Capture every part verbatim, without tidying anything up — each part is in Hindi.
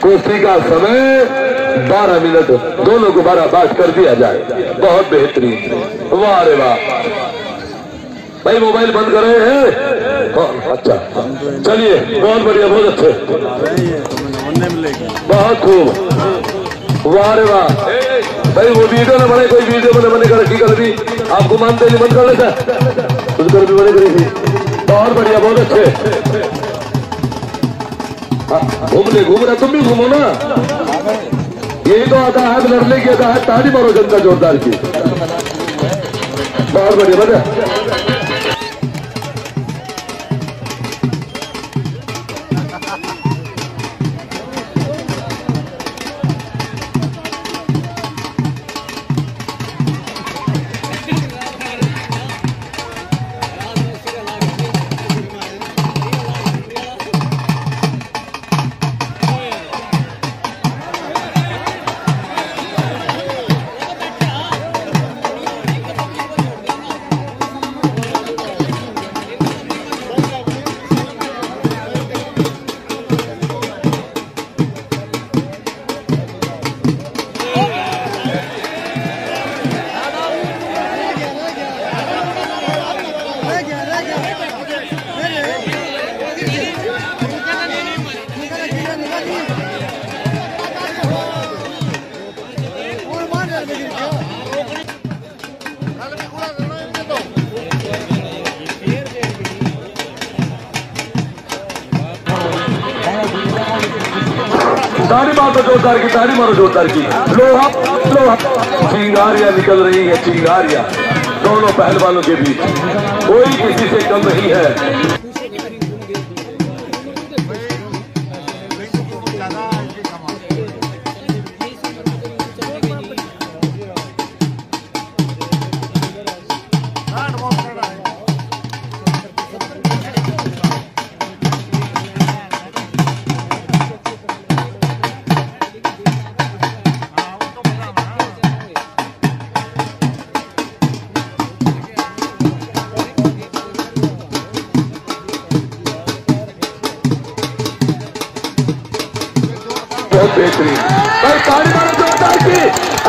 कुश्ती का समय बारह मिनट, दोनों को बारह बात कर दिया जाए। बहुत बेहतरीन, वाह रे वाह। भाई मोबाइल बंद कर रहे हैं? हाँ, अच्छा चलिए, बहुत बढ़िया, बहुत अच्छे, बहुत खूब, वाह रे वाह। भाई वो वीडियो न बने, कोई वीडियो बने बने कर कर भी आपको मानते नहीं, बंद कर लेता कुछ कर भी बने करी थी। बहुत बढ़िया, बहुत अच्छे। घूमने घूम रहा, तुम भी घूमो ना, यही तो आता है लड़ने की, आता है ताली मारो जनता जोरदार की। बहुत बढ़िया, बढ़िया। ताली मारो जोरदार की, ताली मारो जोरदार की। लोहा लोहा, चिंगारियां निकल रही है, चिंगारियां दोनों पहलवानों के बीच, कोई किसी से कम नहीं है। बहुत बेहतरीन भाई, ताली मारो जोरदार की।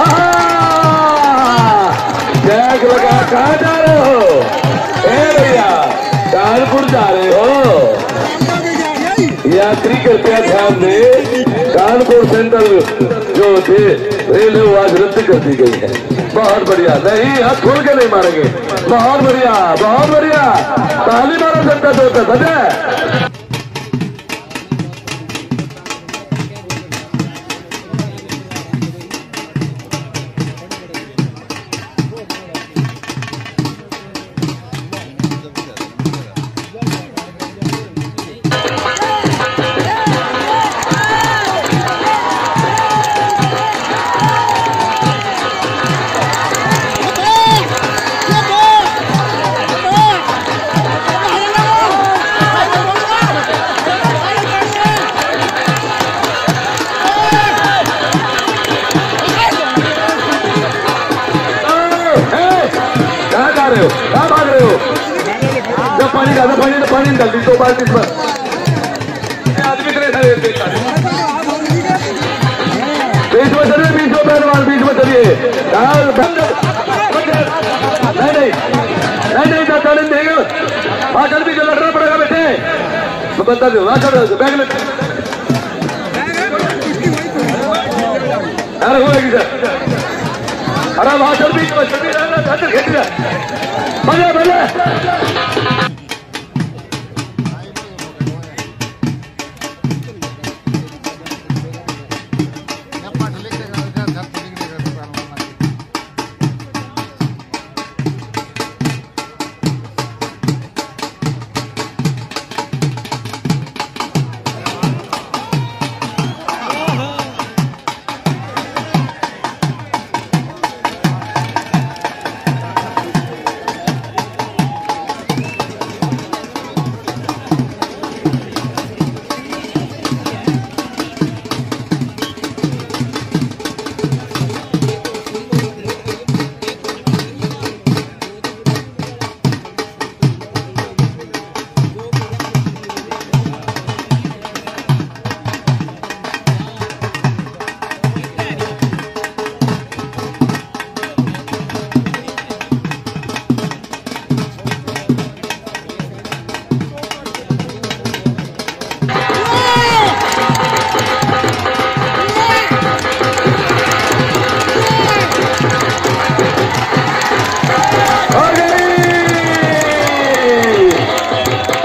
टैग लगा, कहाँ जा रहे हो? ए भैया, कानपुर जा रहे हो? यात्री कृपया ध्यान दे, कानपुर सेंट्रल जो थे रेलवे वो आज रद्द कर दी गई है। बहुत बढ़िया, नहीं हाथ खोल के नहीं मारेंगे। बहुत बढ़िया, बहुत बढ़िया, ताली मारो जनता जोरदार, बजाए। कहाँ भाग रहे हो? जब पानी ज्यादा पानी तो पानी निकाल दी, दो बाल्टी पर आदमी करे था। बीच में चलिए, बीच में पहलवान, बीच में चलिए। नहीं नहीं नहीं नहीं ताली देंगे, भाषण भी जो लड़ना पड़ेगा बेटे, तो बता दो बैग ले। अरे होगी सर, अरे भाषण भी खींच लिया, भले भले।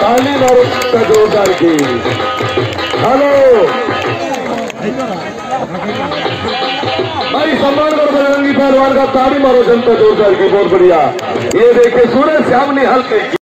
ताली मारो का जोरदार की। हेलो भाई, सम्मान करो बजरंगी पहलवान का, ताली मारो जनता जोरदार की। बहुत बढ़िया। ये देखिए सूरज श्याम ने हल्के